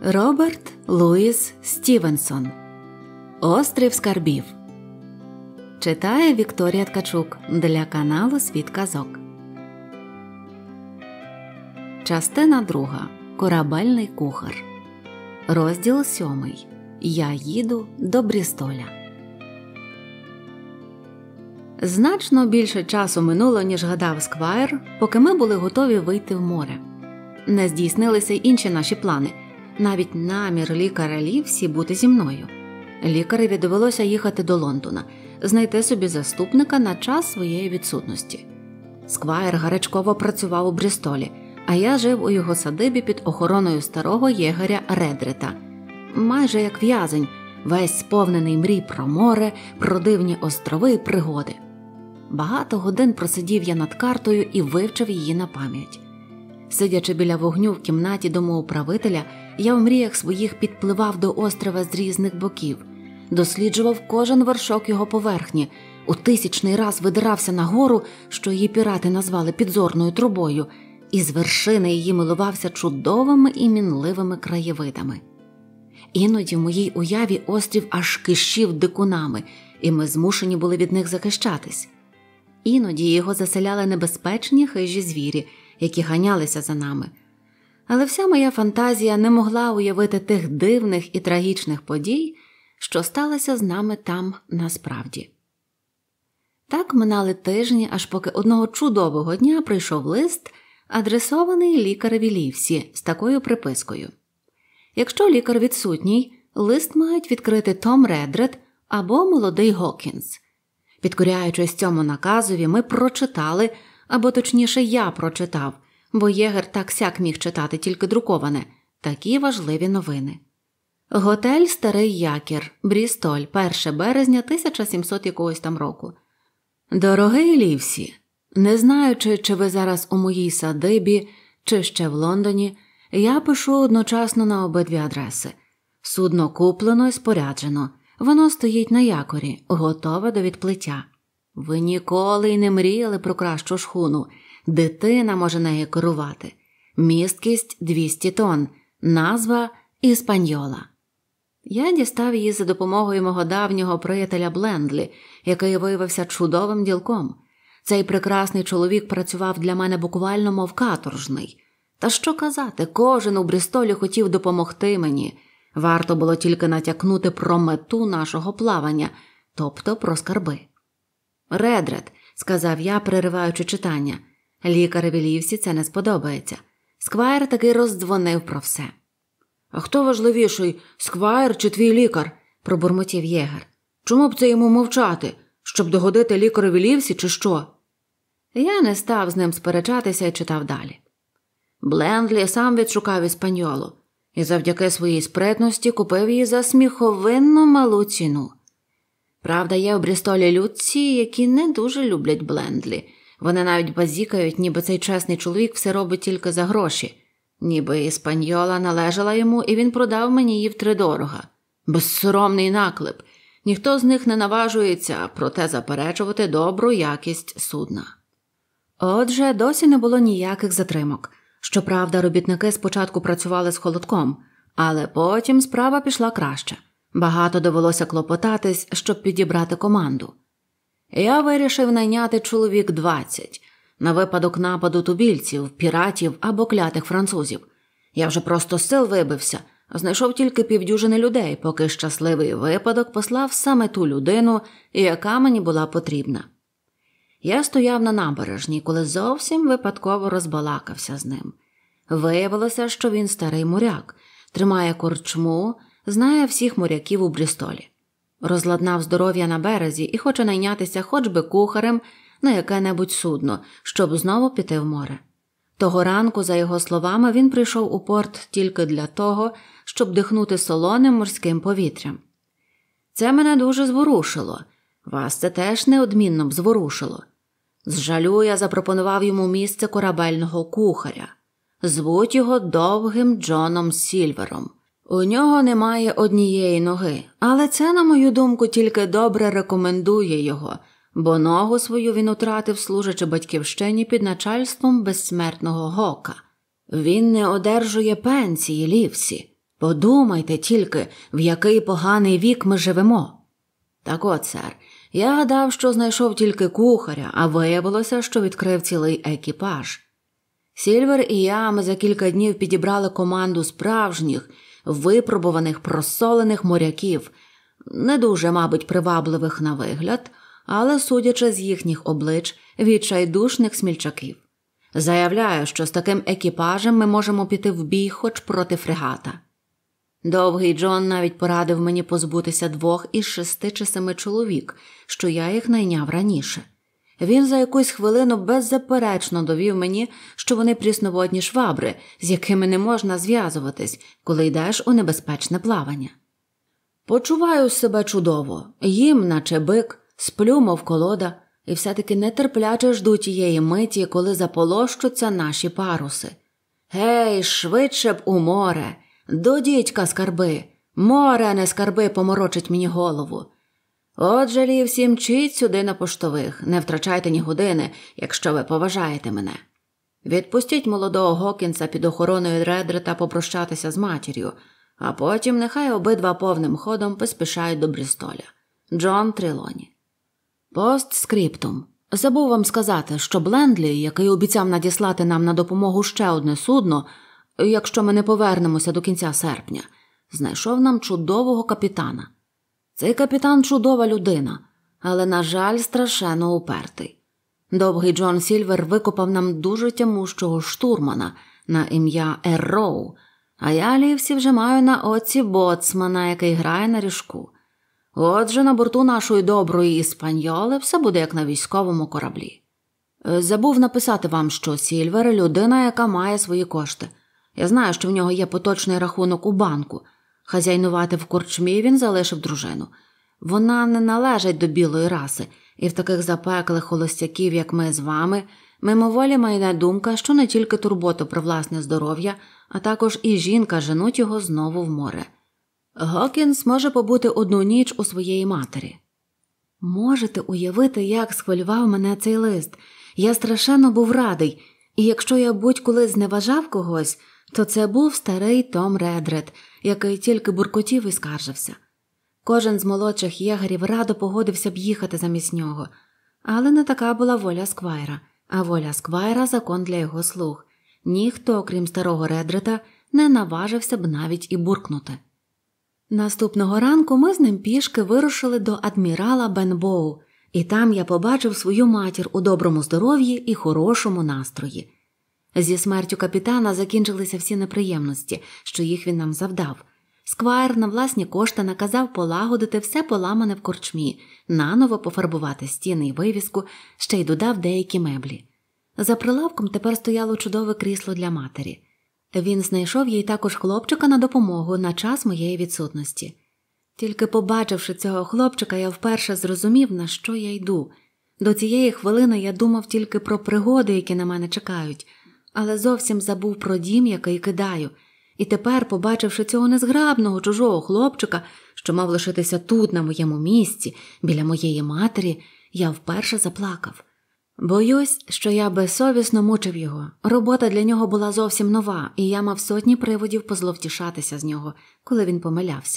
Роберт Луїс Стівенсон. Острів скарбів. Читає Вікторія Ткачук для каналу Світ казок. Частина 2. Корабельний кухар. Розділ 7. Я їду до Брістоля. Значно більше часу минуло, ніж гадав Сквайр, поки ми були готові вийти в море. Не здійснилися й інші наші плани. Навіть намір лікаря Лівсі бути зі мною. Лікареві довелося їхати до Лондона, знайти собі заступника на час своєї відсутності. Сквайр гарячково працював у Брістолі, а я жив у його садибі під охороною старого єгеря Редрета. Майже як в'язень, весь сповнений мрій про море, про дивні острови і пригоди. Багато годин просидів я над картою і вивчив її на пам'ять. Сидячи біля вогню в кімнаті домоуправителя, я в мріях своїх підпливав до острова з різних боків, досліджував кожен вершок його поверхні, у тисячний раз видирався на гору, що її пірати назвали підзорною трубою, і з вершини її милувався чудовими і мінливими краєвидами. Іноді в моїй уяві острів аж кишів дикунами, і ми змушені були від них захищатись. Іноді його заселяли небезпечні хижі звірі, які ганялися за нами. Але вся моя фантазія не могла уявити тих дивних і трагічних подій, що сталися з нами там насправді. Так минали тижні, аж поки одного чудового дня прийшов лист, адресований лікареві Лівсі з такою припискою. Якщо лікар відсутній, лист мають відкрити Том Редрет або молодий Гокінс. Підкоряючись цьому наказові, ми прочитали, або точніше я прочитав, бо єгер так-сяк міг читати тільки друковане, такі важливі новини. Готель «Старий Якір», Брістоль, 1 березня 1700 якогось там року. Дорогий Лівсі, не знаючи, чи ви зараз у моїй садибі, чи ще в Лондоні, я пишу одночасно на обидві адреси. Судно куплено і споряджено. Воно стоїть на якорі, готове до відплиття. Ви ніколи й не мріяли про кращу шхуну. Дитина може нею керувати. Місткість 200 тонн. Назва «Іспаньола». Я дістав її за допомогою мого давнього приятеля Блендлі, який виявився чудовим ділком. Цей прекрасний чоловік працював для мене буквально мов каторжний. Та що казати, кожен у Брістолі хотів допомогти мені. Варто було тільки натякнути про мету нашого плавання, тобто про скарби. «Редрет», – сказав я, перериваючи читання. Лікареві Лівсі це не сподобається. Сквайр таки роздзвонив про все. «А хто важливіший, Сквайр чи твій лікар?» – пробурмотів єгер. «Чому б це йому мовчати? Щоб догодити лікареві Лівсі чи що?» Я не став з ним сперечатися і читав далі. Блендлі сам відшукав «Іспаньолу» і завдяки своїй спритності купив її за сміховинно малу ціну. Правда, є у Брістолі людці, які не дуже люблять Блендлі. Вони навіть базікають, ніби цей чесний чоловік все робить тільки за гроші. Ніби «Іспаньола» належала йому, і він продав мені її втридорога. Безсоромний наклеп. Ніхто з них не наважується, проте заперечувати добру якість судна. Отже, досі не було ніяких затримок. Щоправда, робітники спочатку працювали з холодком, але потім справа пішла краще. Багато довелося клопотатись, щоб підібрати команду. Я вирішив найняти чоловік 20 на випадок нападу тубільців, піратів або клятих французів. Я вже просто з сил вибився, знайшов тільки півдюжини людей, поки щасливий випадок послав саме ту людину, яка мені була потрібна. Я стояв на набережній, коли зовсім випадково розбалакався з ним. Виявилося, що він старий моряк, тримає корчму, знає всіх моряків у Брістолі. Розладнав здоров'я на березі і хоче найнятися хоч би кухарем на яке-небудь судно, щоб знову піти в море. Того ранку, за його словами, він прийшов у порт тільки для того, щоб дихнути солоним морським повітрям. Це мене дуже зворушило. Вас це теж неодмінно б зворушило. З жалю я запропонував йому місце корабельного кухаря. Звуть його Довгим Джоном Сільвером. У нього немає однієї ноги, але це, на мою думку, тільки добре рекомендує його, бо ногу свою він утратив, служачи батьківщині під начальством безсмертного Гока. Він не одержує пенсії, Лівсі. Подумайте тільки, в який поганий вік ми живемо. Так от, сер, я гадав, що знайшов тільки кухаря, а виявилося, що відкрив цілий екіпаж. Сільвер і я, ми за кілька днів підібрали команду справжніх, випробуваних, просолених моряків, не дуже, мабуть, привабливих на вигляд, але, судячи з їхніх облич, відчайдушних смільчаків. Заявляю, що з таким екіпажем ми можемо піти в бій хоч проти фрегата. Довгий Джон навіть порадив мені позбутися 2 із 6 чи 7 чоловік, що я їх найняв раніше. Він за якусь хвилину беззаперечно довів мені, що вони прісноводні швабри, з якими не можна зв'язуватись, коли йдеш у небезпечне плавання. Почуваю себе чудово, їм, наче бик, сплю, мов колода, і все-таки нетерпляче жду тієї миті, коли заполощуться наші паруси. Гей, швидше б у море! До дідька скарби! Море, а не скарби, поморочить мені голову. Отже, лі, всі мчіть сюди на поштових, не втрачайте ні години, якщо ви поважаєте мене. Відпустіть молодого Гокінса під охороною Редрета попрощатися з матір'ю, а потім нехай обидва повним ходом поспішають до Брістоля. Джон Трелоні. Постскриптум. Забув вам сказати, що Блендлі, який обіцяв надіслати нам на допомогу ще одне судно, якщо ми не повернемося до кінця серпня, знайшов нам чудового капітана. Цей капітан – чудова людина, але, на жаль, страшенно упертий. Довгий Джон Сільвер викопав нам дуже тямущого штурмана на ім'я Ерроу, а я, Лівсі, вже маю на оці боцмана, який грає на ріжку. Отже, на борту нашої доброї іспаньоли все буде як на військовому кораблі. Забув написати вам, що Сільвер – людина, яка має свої кошти. Я знаю, що в нього є поточний рахунок у банку. Хазяйнувати в корчмі він залишив дружину. Вона не належить до білої раси, і в таких запеклих холостяків, як ми з вами, мимоволі майне думка, що не тільки турботу про власне здоров'я, а також і жінка женуть його знову в море. Гокінс може побути одну ніч у своєї матері. Можете уявити, як схвилював мене цей лист. Я страшенно був радий, і якщо я будь-коли зневажав когось, то це був старий Том Редрет, який тільки буркотів і скаржився. Кожен з молодших єгерів радо погодився б їхати замість нього. Але не така була воля Сквайра, а воля Сквайра – закон для його слуг. Ніхто, крім старого Редрета, не наважився б навіть і буркнути. Наступного ранку ми з ним пішки вирушили до адмірала Бенбоу, і там я побачив свою матір у доброму здоров'ї і хорошому настрої. Зі смертю капітана закінчилися всі неприємності, що їх він нам завдав. Сквайр на власні кошти наказав полагодити все поламане в корчмі, наново пофарбувати стіни й вивіску, ще й додав деякі меблі. За прилавком тепер стояло чудове крісло для матері. Він знайшов їй також хлопчика на допомогу на час моєї відсутності. Тільки побачивши цього хлопчика, я вперше зрозумів, на що я йду. До цієї хвилини я думав тільки про пригоди, які на мене чекають, але зовсім забув про дім, який кидаю. І тепер, побачивши цього незграбного чужого хлопчика, що мав лишитися тут, на моєму місці, біля моєї матері, я вперше заплакав. Боюсь, що я безсовісно мучив його. Робота для нього була зовсім нова, і я мав сотні приводів позловтішатися з нього, коли він помилявся.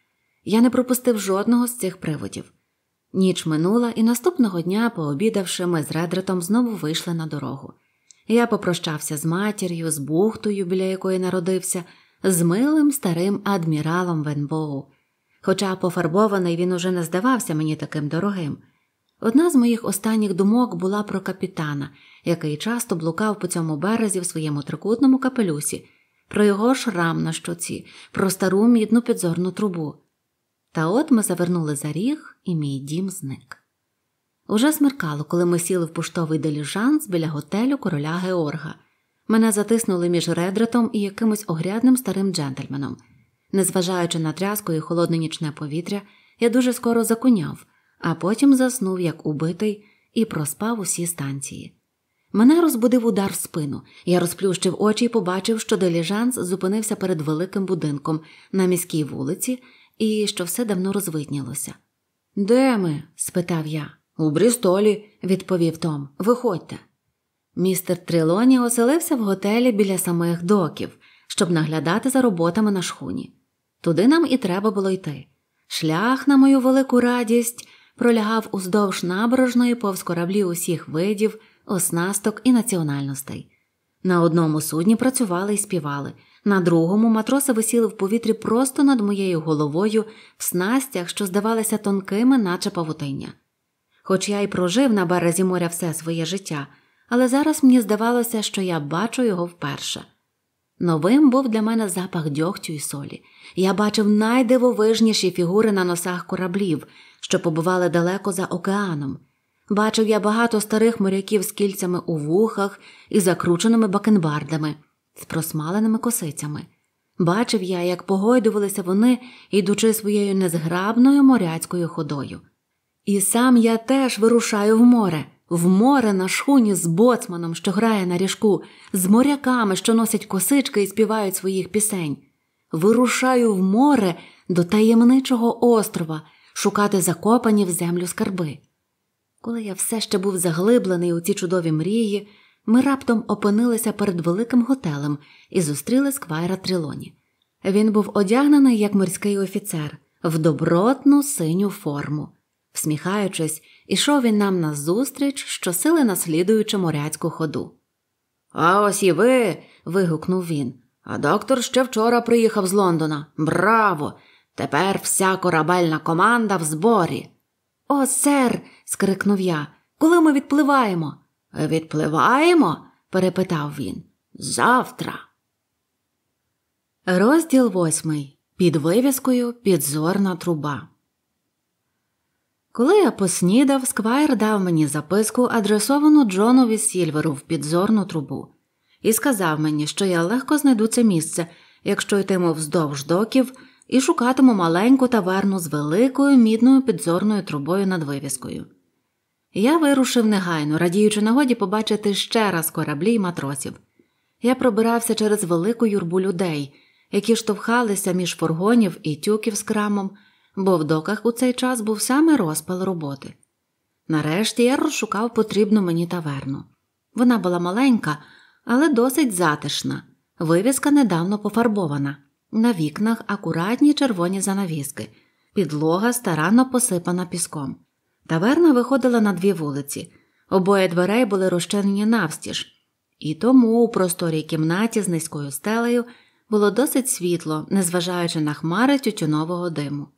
Я не пропустив жодного з цих приводів. Ніч минула, і наступного дня, пообідавши, ми з Редретом знову вийшли на дорогу. Я попрощався з матір'ю, з бухтою, біля якої народився, з милим старим адміралом Бенбоу. Хоча пофарбований він уже не здавався мені таким дорогим. Одна з моїх останніх думок була про капітана, який часто блукав по цьому березі в своєму трикутному капелюсі, про його шрам на щоці, про стару мідну підзорну трубу. Та от ми завернули за ріг, і мій дім зник. Уже смеркало, коли ми сіли в поштовий диліжанс біля готелю короля Георга. Мене затиснули між Редретом і якимось огрядним старим джентльменом. Незважаючи на тряску і холодне нічне повітря, я дуже скоро закуняв, а потім заснув, як убитий, і проспав усі станції. Мене розбудив удар в спину. Я розплющив очі і побачив, що диліжанс зупинився перед великим будинком на міській вулиці і що все давно розвиднілося. «Де ми?» – спитав я. «У Брістолі», – відповів Том. «Виходьте». Містер Трелоні оселився в готелі біля самих доків, щоб наглядати за роботами на шхуні. Туди нам і треба було йти. Шлях, на мою велику радість, пролягав уздовж набережної повз кораблі усіх видів, оснасток і національностей. На одному судні працювали і співали, на другому матроси висіли в повітрі просто над моєю головою в снастях, що здавалися тонкими, наче павутиння. Хоч я й прожив на березі моря все своє життя, але зараз мені здавалося, що я бачу його вперше. Новим був для мене запах дьогтю і солі. Я бачив найдивовижніші фігури на носах кораблів, що побували далеко за океаном. Бачив я багато старих моряків з кільцями у вухах і закрученими бакенбардами, з просмаленими косицями. Бачив я, як погойдувалися вони, ідучи своєю незграбною моряцькою ходою. І сам я теж вирушаю в море на шхуні з боцманом, що грає на ріжку, з моряками, що носять косички і співають своїх пісень. Вирушаю в море до таємничого острова, шукати закопані в землю скарби. Коли я все ще був заглиблений у ці чудові мрії, ми раптом опинилися перед великим готелем і зустріли Сквайра Трелоні. Він був одягнений як морський офіцер, в добротну синю форму. Всміхаючись, ішов він нам назустріч, щосили наслідуючи моряцьку ходу. «А ось і ви!» – вигукнув він. «А доктор ще вчора приїхав з Лондона. Браво! Тепер вся корабельна команда в зборі!» «О, сер!» – скрикнув я. «Коли ми відпливаємо?» «Відпливаємо?» – перепитав він. «Завтра!» Розділ 8. Під вивіскою «Підзорна труба». Коли я поснідав, Сквайр дав мені записку, адресовану Джонові Сільверу в підзорну трубу, і сказав мені, що я легко знайду це місце, якщо йтиму вздовж доків і шукатиму маленьку таверну з великою мідною підзорною трубою над вивіскою. Я вирушив негайно, радіючи нагоді побачити ще раз кораблі й матросів. Я пробирався через велику юрбу людей, які штовхалися між фургонів і тюків з крамом, бо в доках у цей час був саме розпал роботи. Нарешті я розшукав потрібну мені таверну. Вона була маленька, але досить затишна. Вивіска недавно пофарбована. На вікнах акуратні червоні занавіски. Підлога старанно посипана піском. Таверна виходила на дві вулиці. Обоє дверей були розчинені навстіж. І тому у просторій кімнаті з низькою стелею було досить світло, незважаючи на хмари тютюнового диму.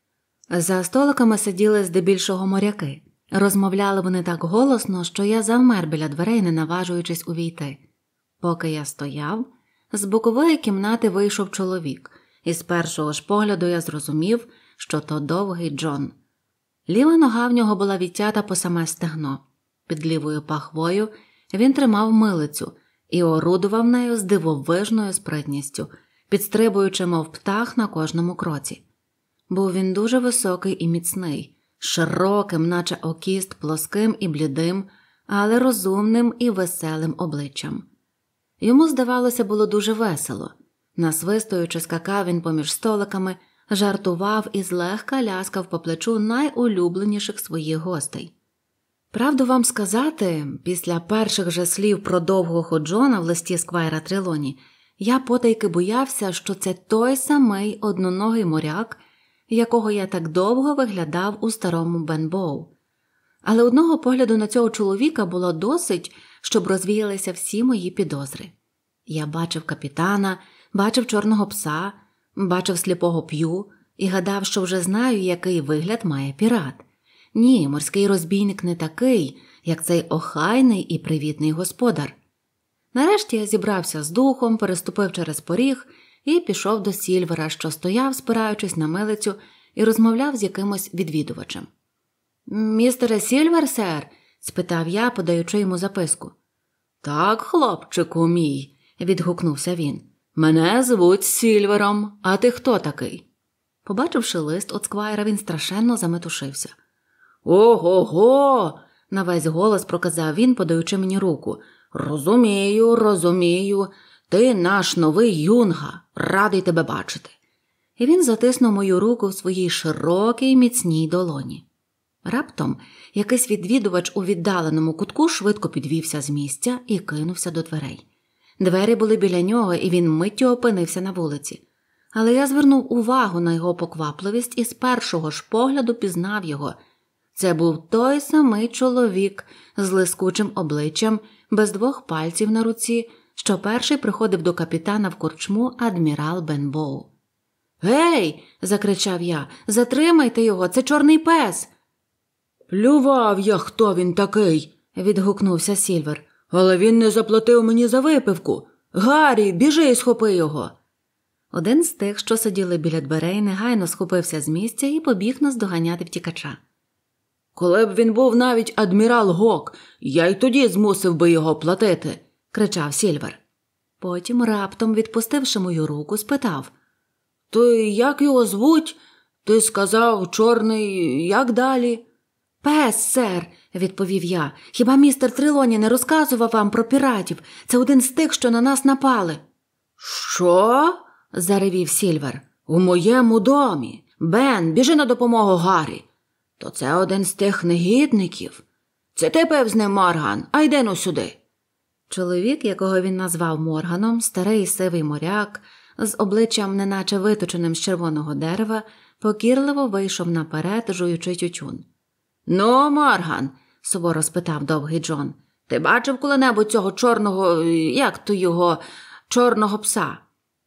За столиками сиділи здебільшого моряки. Розмовляли вони так голосно, що я завмер біля дверей, не наважуючись увійти. Поки я стояв, з бокової кімнати вийшов чоловік, і з першого ж погляду я зрозумів, що то довгий Джон. Ліва нога в нього була відтята по саме стегно. Під лівою пахвою він тримав милицю і орудував нею з дивовижною спритністю, підстрибуючи, мов птах на кожному кроці. Був він дуже високий і міцний, широким, наче окіст, плоским і блідим, але розумним і веселим обличчям. Йому, здавалося, було дуже весело. Насвистуючи, скакав він поміж столиками, жартував і злегка ляскав по плечу найулюбленіших своїх гостей. Правду вам сказати, після перших же слів про довгого Джона в листі Сквайра Трелоні, я потайки боявся, що це той самий одноногий моряк, якого я так довго виглядав у старому Бенбоу. Але одного погляду на цього чоловіка було досить, щоб розвіялися всі мої підозри. Я бачив капітана, бачив чорного пса, бачив сліпого П'ю і гадав, що вже знаю, який вигляд має пірат. Ні, морський розбійник не такий, як цей охайний і привітний господар. Нарешті я зібрався з духом, переступив через поріг і пішов до Сільвера, що стояв, спираючись на милицю, і розмовляв з якимось відвідувачем. «Містере Сільвер, сер?» – спитав я, подаючи йому записку. «Так, хлопчику мій», – відгукнувся він. «Мене звуть Сільвером, а ти хто такий?» Побачивши лист от Сквайра, він страшенно заметушився. «Ого-го!» – на весь голос проказав він, подаючи мені руку. «Розумію. Ти наш новий юнга. Радий тебе бачити». І він затиснув мою руку в своїй широкій міцній долоні. Раптом якийсь відвідувач у віддаленому кутку швидко підвівся з місця і кинувся до дверей. Двері були біля нього, і він миттю опинився на вулиці. Але я звернув увагу на його поквапливість і з першого ж погляду пізнав його. Це був той самий чоловік з лискучим обличчям, без 2 пальців на руці, що перший приходив до капітана в корчму адмірал Бенбоу. «Гей!» – закричав я. «Затримайте його! Це чорний пес!» «Плював я, хто він такий!» – відгукнувся Сільвер. «Але він не заплатив мені за випивку! Гаррі, біжи і схопи його!» Один з тих, що сиділи біля дверей, негайно схопився з місця і побіг наздоганяти втікача. «Коли б він був навіть адмірал Гок, я й тоді змусив би його платити!» – кричав Сільвер. Потім, раптом відпустивши мою руку, спитав. «То як його звуть? Ти сказав, чорний, як далі?» «Пес, сер», – відповів я. «Хіба містер Трелоні не розказував вам про піратів? Це один з тих, що на нас напали». «Що?» – заревів Сільвер. «У моєму домі. Бен, біжи на допомогу Гаррі. То це один з тих негідників. Це ти пив з ним, Морган, а йди ну сюди». Чоловік, якого він назвав Морганом, старий сивий моряк, з обличчям неначе виточеним з червоного дерева, покірливо вийшов наперед, жуючи тютюн. «Ну, Морган», – суворо спитав Довгий Джон, – «ти бачив коли-небудь цього чорного, як то його, чорного пса?»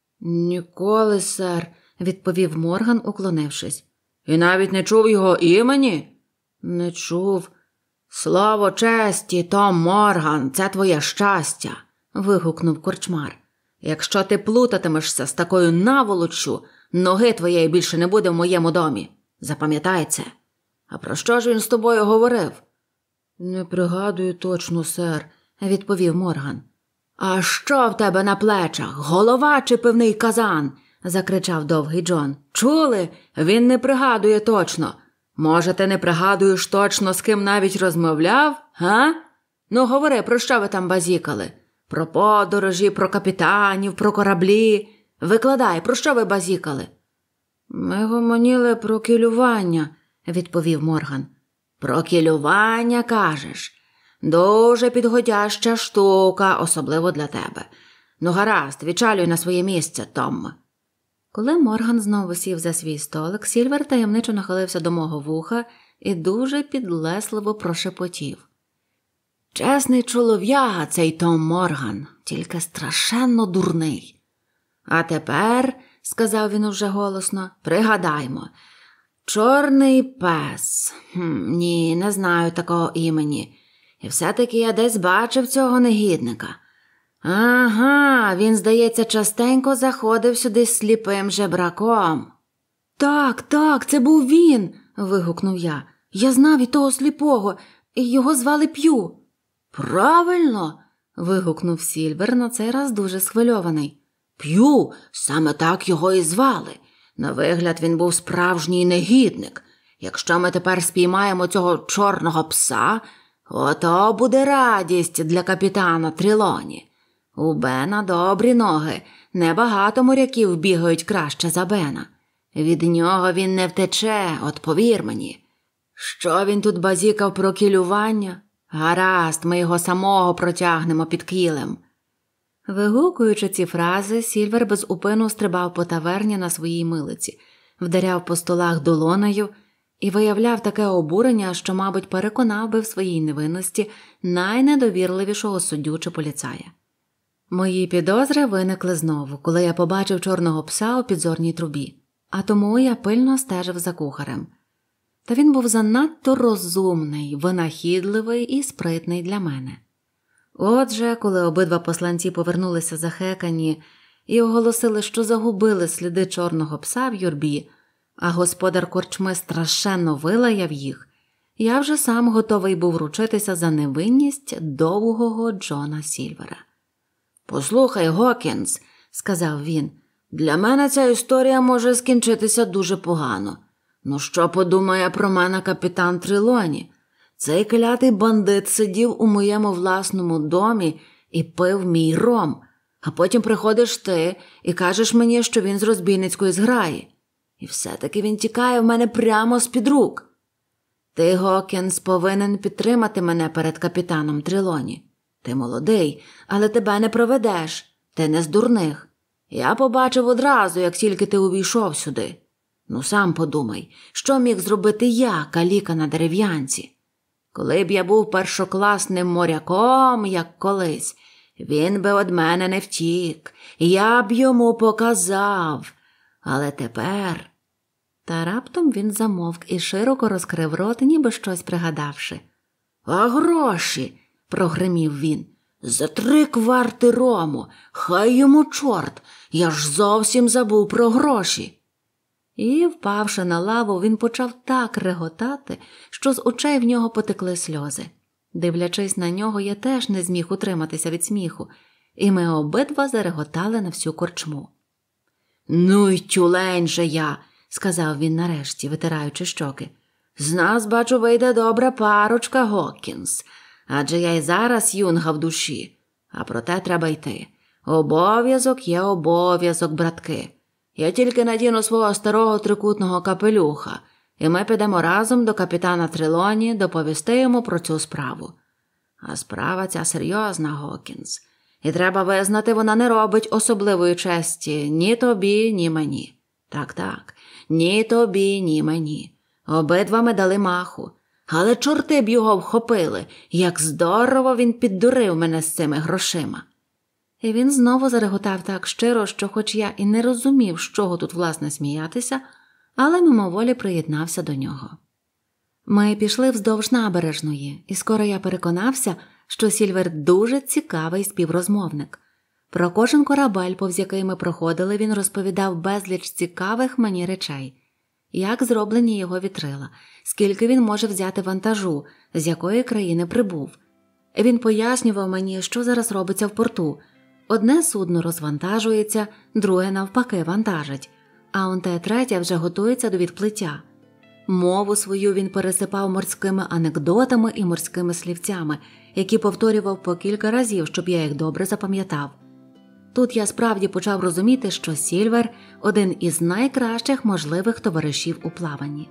«Ніколи, сер», – відповів Морган, уклонившись. «І навіть не чув його імені?» «Не чув». «Слово честі, Том Морган, це твоє щастя», – вигукнув корчмар. «Якщо ти плутатимешся з такою наволоччю, ноги твоєї більше не буде в моєму домі. Запам'ятай це. А про що ж він з тобою говорив?» «Не пригадую точно, сер», – відповів Морган. «А що в тебе на плечах? Голова чи пивний казан?» – закричав Довгий Джон. «Чули? Він не пригадує точно. Може, ти не пригадуєш точно, з ким навіть розмовляв, га? Ну, говори, про що ви там базікали? Про подорожі, про капітанів, про кораблі. Викладай, про що ви базікали?» «Ми гомоніли про кілювання», – відповів Морган. «Про кілювання, кажеш? Дуже підходяща штука, особливо для тебе. Ну, гаразд, відчалюй на своє місце, Том». Коли Морган знову сів за свій столик, Сільвер таємничо нахилився до мого вуха і дуже підлесливо прошепотів. «Чесний чолов'яга цей Том Морган, тільки страшенно дурний. А тепер, – сказав він уже голосно, – пригадаймо. Чорний пес. Ні, не знаю такого імені. І все-таки я десь бачив цього негідника. Ага, він, здається, частенько заходив сюди з сліпим жебраком». Так, це був він», – вигукнув я. «Я знав і того сліпого, і його звали П'ю». «Правильно», – вигукнув Сільвер, на цей раз дуже схвильований. «П'ю, саме так його і звали. На вигляд він був справжній негідник. Якщо ми тепер спіймаємо цього чорного пса, ото буде радість для капітана Трелоні. У Бена добрі ноги, небагато моряків бігають краще за Бена. Від нього він не втече, от повір мені. Що він тут базікав про кілювання? Гаразд, ми його самого протягнемо під кілем». Вигукуючи ці фрази, Сільвер безупину стрибав по таверні на своїй милиці, вдаряв по столах долонею і виявляв таке обурення, що, мабуть, переконав би в своїй невинності найнедовірливішого суддю чи поліцая. Мої підозри виникли знову, коли я побачив чорного пса у підзорній трубі, а тому я пильно стежив за кухарем. Та він був занадто розумний, винахідливий і спритний для мене. Отже, коли обидва посланці повернулися захекані і оголосили, що загубили сліди чорного пса в юрбі, а господар корчми страшенно вилаяв їх, я вже сам готовий був ручитися за невинність довгого Джона Сільвера. «Послухай, Гокінс», – сказав він, – «для мене ця історія може скінчитися дуже погано. Ну що подумає про мене капітан Трелоні? Цей клятий бандит сидів у моєму власному домі і пив мій ром, а потім приходиш ти і кажеш мені, що він з розбійницької зграї. І все-таки він тікає в мене прямо з-під рук. Ти, Гокінс, повинен підтримати мене перед капітаном Трелоні. Ти молодий, але тебе не проведеш. Ти не з дурних. Я побачив одразу, як тільки ти увійшов сюди. Ну, сам подумай, що міг зробити я, каліка на дерев'янці? Коли б я був першокласним моряком, як колись, він би од мене не втік, я б йому показав. Але тепер... Та раптом він замовк і широко розкрив рот, ніби щось пригадавши. «А гроші?» – прогримів він. «За 3 кварти рому! Хай йому чорт! Я ж зовсім забув про гроші!» І, впавши на лаву, він почав так реготати, що з очей в нього потекли сльози. Дивлячись на нього, я теж не зміг утриматися від сміху, і ми обидва зареготали на всю корчму. «Ну й тюлень же я!» – сказав він нарешті, витираючи щоки. «З нас, бачу, вийде добра парочка, Гокінс. Адже я й зараз юнга в душі. А проте треба йти. Обов'язок є обов'язок, братки. Я тільки надіну свого старого трикутного капелюха, і ми підемо разом до капітана Трелоні доповісти йому про цю справу. А справа ця серйозна, Гокінс. І треба визнати, вона не робить особливої честі ні тобі, ні мені. Так, ні тобі, ні мені. Обидва ми дали маху. Але чорти б його вхопили, як здорово він піддурив мене з цими грошима». І він знову зареготав так щиро, що хоч я і не розумів, з чого тут власне сміятися, але мимоволі приєднався до нього. Ми пішли вздовж набережної, і скоро я переконався, що Сільвер дуже цікавий співрозмовник. Про кожен корабель, повз який ми проходили, він розповідав безліч цікавих мені речей. Як зроблені його вітрила, скільки він може взяти вантажу, з якої країни прибув. Він пояснював мені, що зараз робиться в порту. Одне судно розвантажується, друге навпаки вантажить, а он те третє вже готується до відплиття. Мову свою він пересипав морськими анекдотами і морськими слівцями, які повторював по кілька разів, щоб я їх добре запам'ятав. Тут я справді почав розуміти, що Сільвер – один із найкращих можливих товаришів у плаванні.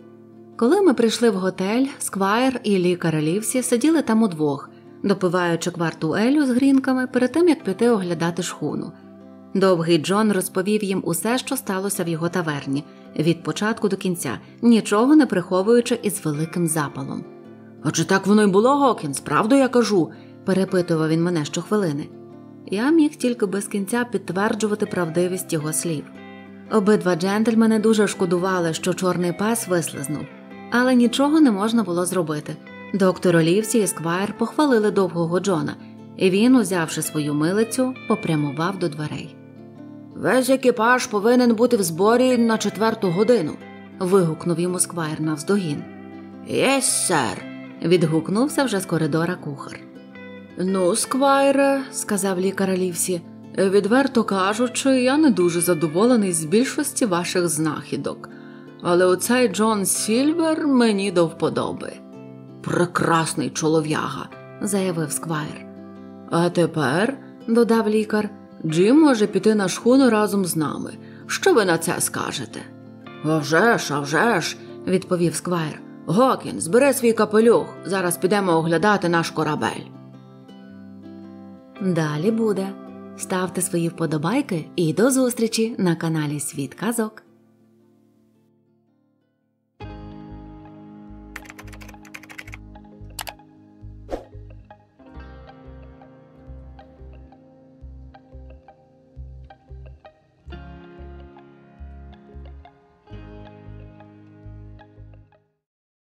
Коли ми прийшли в готель, Сквайр і лікар Лівсі сиділи там удвох, допиваючи кварту елю з грінками перед тим, як піти оглядати шхуну. Довгий Джон розповів їм усе, що сталося в його таверні, від початку до кінця, нічого не приховуючи із великим запалом. «А чи так воно й було, Гокінс, правду я кажу?» – перепитував він мене щохвилини. Я міг тільки без кінця підтверджувати правдивість його слів. Обидва джентльмени дуже шкодували, що чорний пес вислизнув, але нічого не можна було зробити. Доктор Олівсі і Сквайр похвалили довгого Джона, і він, узявши свою милицю, попрямував до дверей. «Весь екіпаж повинен бути в зборі на 4 годину», – вигукнув йому Сквайр навздогін. «Єс, сер», – відгукнувся вже з коридора кухар. «Ну, Сквайре», – сказав лікар Лівсі, – «відверто кажучи, я не дуже задоволений з більшості ваших знахідок, але оцей Джон Сільвер мені до вподоби». «Прекрасний чолов'яга», – заявив Сквайр. «А тепер», – додав лікар, – «Джим може піти на шхуну разом з нами. Що ви на це скажете?» «А вже ж», – відповів Сквайр. «Гокінс, бери свій капелюх, зараз підемо оглядати наш корабель». Далі буде. Ставте свої вподобайки і до зустрічі на каналі Світ Казок.